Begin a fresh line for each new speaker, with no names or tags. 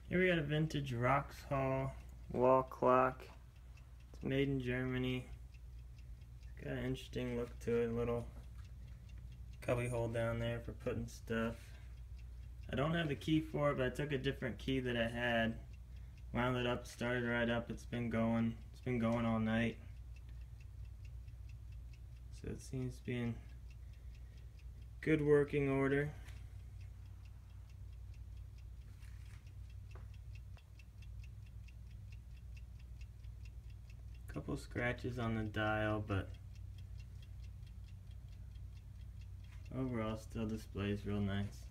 Here we got a vintage Roxhall wall clock. It's made in Germany. It's got an interesting look to it. A little cubby hole down there for putting stuff. I don't have the key for it, but I took a different key that I had, wound it up, started right up. It's been going all night. So it seems to be in good working order. Couple scratches on the dial, but overall still displays real nice.